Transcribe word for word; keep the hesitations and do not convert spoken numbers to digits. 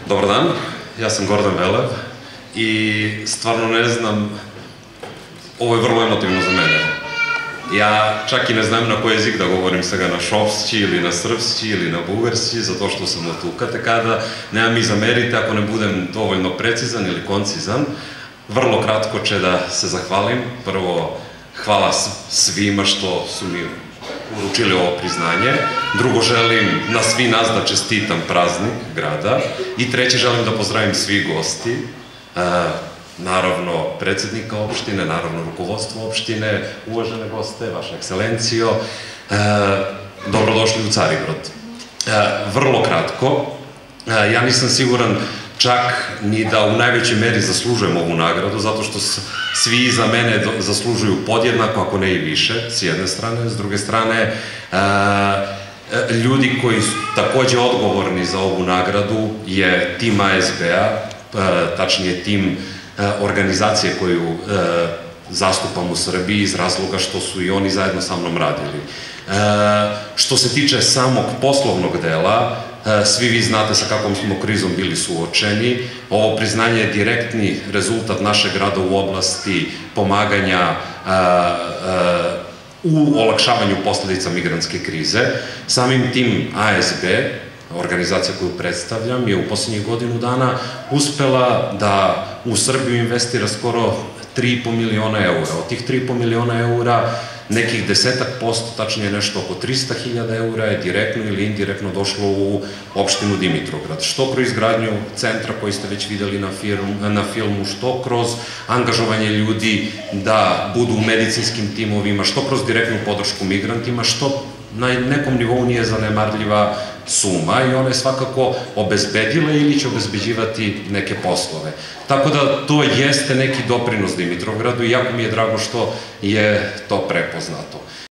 Dobar dan, ja sam Gordan Velev i stvarno ne znam, ovo je vrlo emotivno za mene. Ja čak i ne znam na koji jezik da govorim sada, na šopsći ili na srpsći ili na bugarski, zato što sam od tuka, tako da nema mi zamerite ako ne budem dovoljno precizan ili koncizan. Vrlo kratko će da se zahvalim. Prvo, hvala svima što su mi uručili ovo priznanje. Drugo, želim na svi nas da čestitam praznik grada. I treće, želim da pozdravim svi gosti, naravno predsednika opštine, naravno rukovodstvo opštine, uvažene goste, vaša ekscelencijo, dobrodošli u Carigrad. Vrlo kratko, ja nisam siguran čak ni da u najvećoj meri zaslužujem ovu nagradu, zato što svi iza mene zaslužuju podjednako, ako ne i više, s jedne strane. S druge strane, ljudi koji su takođe odgovorni za ovu nagradu je tim A S B-a, tačnije tim organizacije koju zastupam u Srbiji iz razloga što su i oni zajedno sa mnom radili. Što se tiče samog poslovnog dela, svi vi znate sa kakvom smo krizom bili suočeni. Ovo priznanje je direktni rezultat našeg rada u oblasti pomaganja u olakšavanju posledica migrantske krize. Samim tim A S B, organizacija koju predstavljam, je u poslednjih godinu dana uspela da u Srbiju investira skoro tri i po miliona eura. Od tih tri i po miliona eura nekih desetak posto, tačnije nešto oko trista hiljada eura je direktno ili indirektno došlo u opštinu Dimitrovgrad. Što kroz izgradnju centra koji ste već videli na filmu, što kroz angažovanje ljudi da budu u medicinskim timovima, što kroz direktnu podršku migrantima, što na nekom nivou nije zanemarljiva suma i ona je svakako obezbedila ili će obezbeđivati neke poslove. Tako da to jeste neki doprinos Dimitrovgradu i jako mi je drago što je to prepoznato.